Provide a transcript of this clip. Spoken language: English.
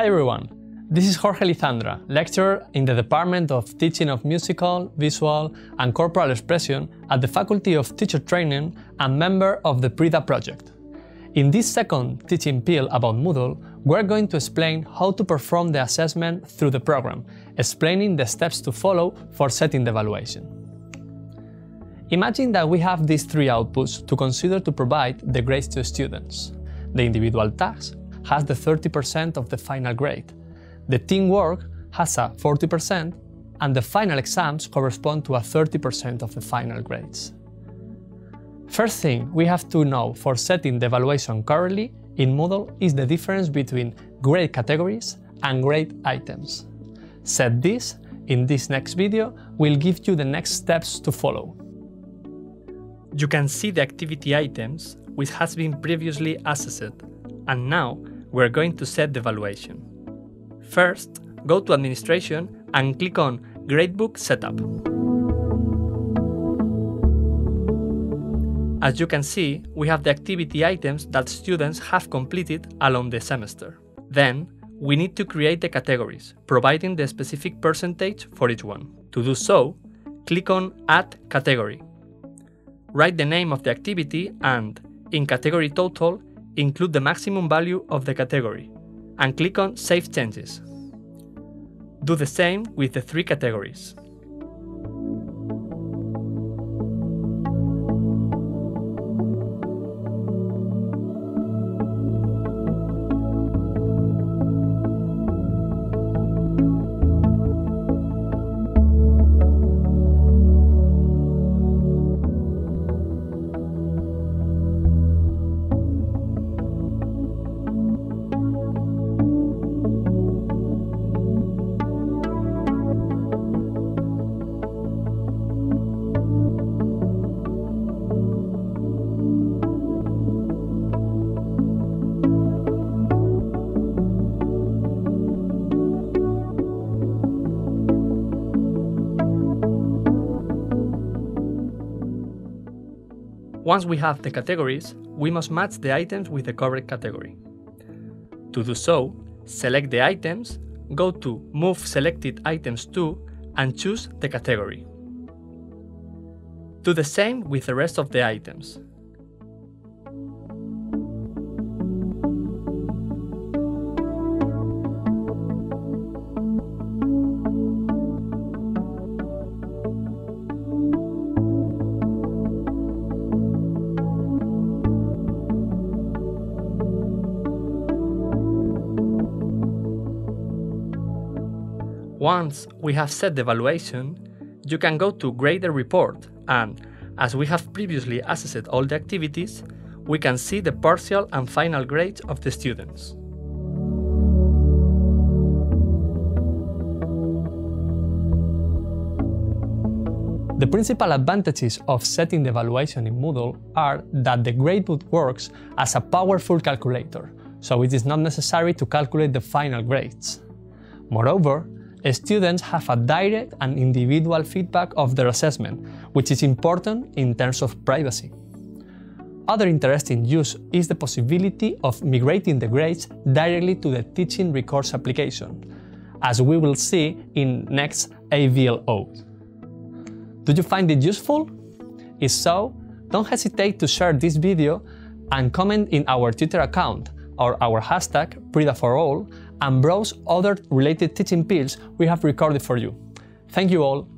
Hi everyone, this is Jorge Lizandra, lecturer in the Department of Teaching of Musical, Visual and Corporal Expression at the Faculty of Teacher Training and member of the PRIDA project. In this second teaching pill about Moodle, we're going to explain how to perform the assessment through the program, explaining the steps to follow for setting the evaluation. Imagine that we have these three outputs to consider to provide the grades to students. The individual task has the 30% of the final grade, the teamwork has a 40%, and the final exams correspond to a 30% of the final grades. First thing we have to know for setting the evaluation correctly in Moodle is the difference between grade categories and grade items. Set this, in this next video, we'll give you the next steps to follow. You can see the activity items which has been previously assessed, and now we're going to set the evaluation. First, go to Administration and click on Gradebook Setup. As you can see, we have the activity items that students have completed along the semester. Then, we need to create the categories, providing the specific percentage for each one. To do so, click on Add Category. Write the name of the activity and, in Category Total, include the maximum value of the category, and click on Save Changes. Do the same with the three categories. Once we have the categories, we must match the items with the correct category. To do so, select the items, go to Move Selected Items to, and choose the category. Do the same with the rest of the items. Once we have set the evaluation, you can go to Grade Report and, as we have previously assessed all the activities, we can see the partial and final grades of the students. The principal advantages of setting the evaluation in Moodle are that the gradebook works as a powerful calculator, so it is not necessary to calculate the final grades. Moreover, students have a direct and individual feedback of their assessment, which is important in terms of privacy. Other interesting use is the possibility of migrating the grades directly to the Teaching Records application, as we will see in next AVLO. Do you find it useful? If so, don't hesitate to share this video and comment in our Twitter account or our hashtag PRIDA4All and browse other related teaching pills we have recorded for you. Thank you all.